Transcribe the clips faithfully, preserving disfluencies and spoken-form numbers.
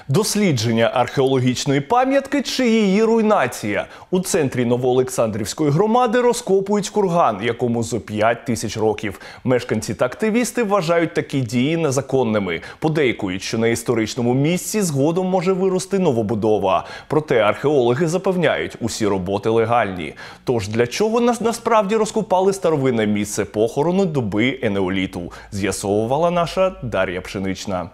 Дослідження археологічної пам'ятки чи її руйнація? У центрі Новоолександрівської громади розкопують курган, якому зо п'ять тисяч років. Мешканці та активісти вважають такі дії незаконними. Подейкують, що на історичному місці згодом може вирости новобудова. Проте археологи запевняють, усі роботи легальні. Тож для чого нас насправді розкопали старовинне місце похорону доби енеоліту? З'ясовувала наша Дар'я Пшенична.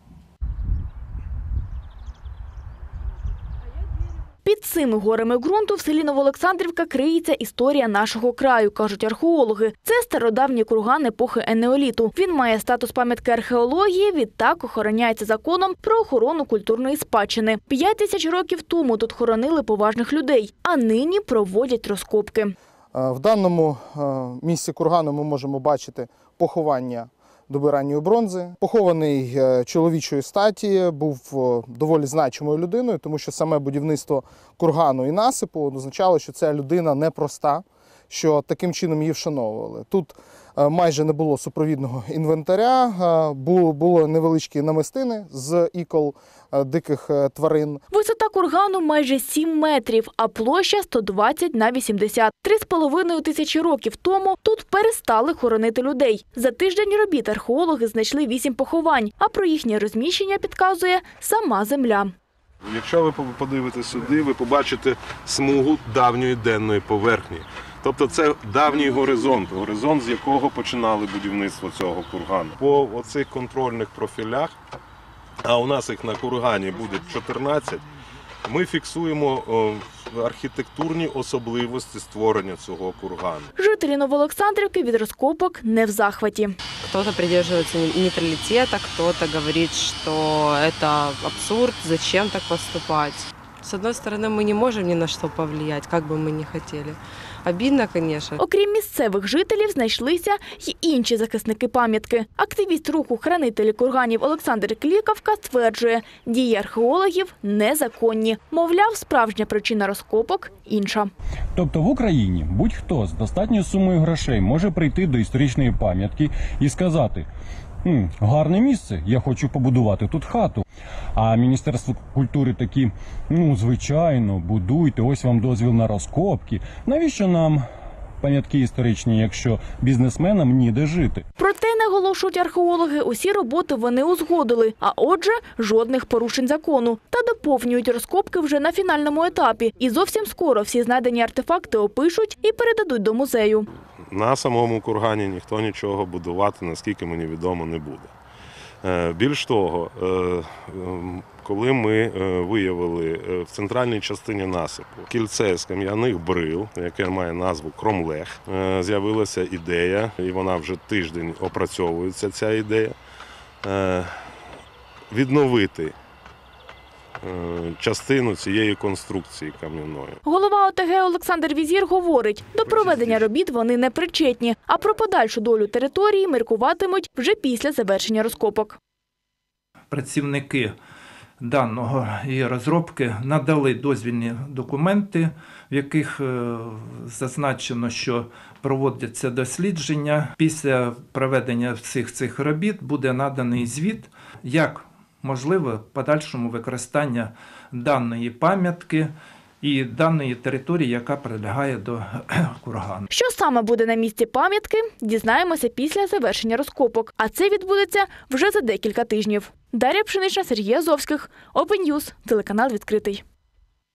Під цими горами ґрунту в селі Новоолександрівка криється історія нашого краю, кажуть археологи. Це стародавній курган епохи енеоліту. Він має статус пам'ятки археології, відтак охороняється законом про охорону культурної спадщини. П'ять тисяч років тому тут хоронили поважних людей, а нині проводять розкопки. В даному місці кургану ми можемо бачити поховання доби ранньої бронзи. Похований чоловічої статі, був доволі значимою людиною, тому що саме будівництво кургану і насипу означало, що ця людина непроста, що таким чином її вшановували. Тут майже не було супровідного інвентаря, було невеличкі намистини з ікол диких тварин. Висота кургану майже сім метрів, а площа сто двадцять на вісімдесят. Три з половиною тисячі років тому тут перестали хоронити людей. За тиждень робіт археологи знайшли вісім поховань, а про їхнє розміщення підказує сама земля. Якщо ви подивитесь сюди, ви побачите смугу давньої денної поверхні. Тобто це давній горизонт, горизонт, з якого починали будівництво цього кургану. По оцих контрольних профілях, а у нас їх на кургані буде чотирнадцять, ми фіксуємо архітектурні особливості створення цього кургану. Жителі Новоолександрівки від розкопок не в захваті. Кто-то придерживается нейтралитета, кто-то говорит, что это абсурд, зачем так поступать. С одной стороны, мы не можем ни на что повлиять, как бы мы ни хотели. Обідно, звісно. Окрім місцевих жителів, знайшлися й інші захисники пам'ятки. Активіст руху «Хранителі курганів» Олександр Клікавка стверджує, дії археологів незаконні. Мовляв, справжня причина розкопок інша. Тобто в Україні будь-хто з достатньою сумою грошей може прийти до історичної пам'ятки і сказати: «Хм, гарне місце, я хочу побудувати тут хату». А Міністерство культури такі: «Ну, звичайно, будуйте, ось вам дозвіл на розкопки». Навіщо нам пам'ятки історичні, якщо бізнесменам ніде жити? Проте, наголошують археологи, усі роботи вони узгодили, а отже, жодних порушень закону. Та доповнюють розкопки вже на фінальному етапі. І зовсім скоро всі знайдені артефакти опишуть і передадуть до музею. На самому кургані ніхто нічого будувати, наскільки мені відомо, не буде. Більш того, коли ми виявили в центральній частині насипу кільце з кам'яних брил, яке має назву Кромлех, з'явилася ідея, і вона вже тиждень опрацьовується, ця ідея, відновити частину цієї конструкції кам'яної. Голова ОТГ Олександр Візір говорить, до проведення робіт вони не причетні, а про подальшу долю території міркуватимуть вже після завершення розкопок. Працівники даного її розробки надали дозвільні документи, в яких зазначено, що проводяться дослідження. Після проведення всіх цих робіт буде наданий звіт, як можливе подальшому використання даної пам'ятки і даної території, яка прилягає до кургану. Що саме буде на місці пам'ятки, дізнаємося після завершення розкопок. А це відбудеться вже за декілька тижнів. Дар'я Пшенична, Сергій Азовських, Open News, телеканал «Відкритий».